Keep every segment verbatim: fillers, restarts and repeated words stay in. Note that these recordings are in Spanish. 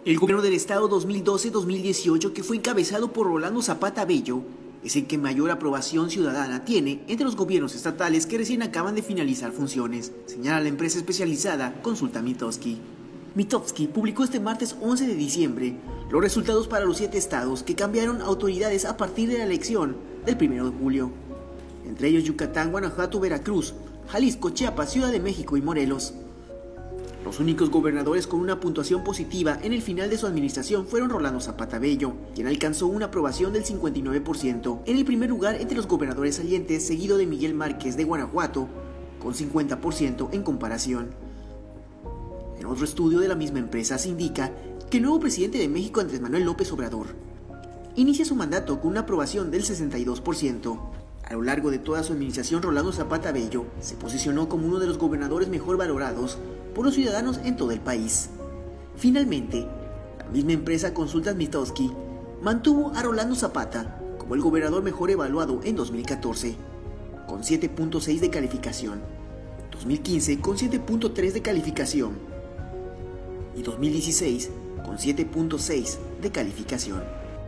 El gobierno del estado dos mil doce a dos mil dieciocho, que fue encabezado por Rolando Zapata Bello, es el que mayor aprobación ciudadana tiene entre los gobiernos estatales que recién acaban de finalizar funciones, señala la empresa especializada Consulta Mitofsky. Mitofsky publicó este martes once de diciembre los resultados para los siete estados que cambiaron autoridades a partir de la elección del primero de julio, entre ellos Yucatán, Guanajuato, Veracruz, Jalisco, Chiapas, Ciudad de México y Morelos. Los únicos gobernadores con una puntuación positiva en el final de su administración fueron Rolando Zapata Bello, quien alcanzó una aprobación del cincuenta y nueve por ciento, en el primer lugar entre los gobernadores salientes, seguido de Miguel Márquez de Guanajuato, con cincuenta por ciento en comparación. En otro estudio de la misma empresa se indica que el nuevo presidente de México, Andrés Manuel López Obrador, inicia su mandato con una aprobación del sesenta y dos por ciento. A lo largo de toda su administración, Rolando Zapata Bello se posicionó como uno de los gobernadores mejor valorados por los ciudadanos en todo el país. Finalmente, la misma empresa Consultas Mitofsky mantuvo a Rolando Zapata como el gobernador mejor evaluado en dos mil catorce, con siete punto seis de calificación, dos mil quince con siete punto tres de calificación y dos mil dieciséis con siete punto seis de calificación.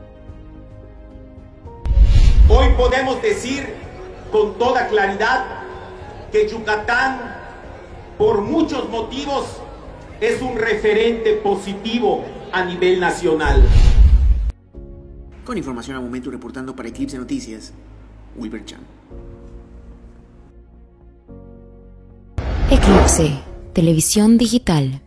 Hoy podemos decir con toda claridad que Yucatán, por muchos motivos, es un referente positivo a nivel nacional. Con información al momento, reportando para Eclipse Noticias, Wilber Chan. Eclipse, televisión digital.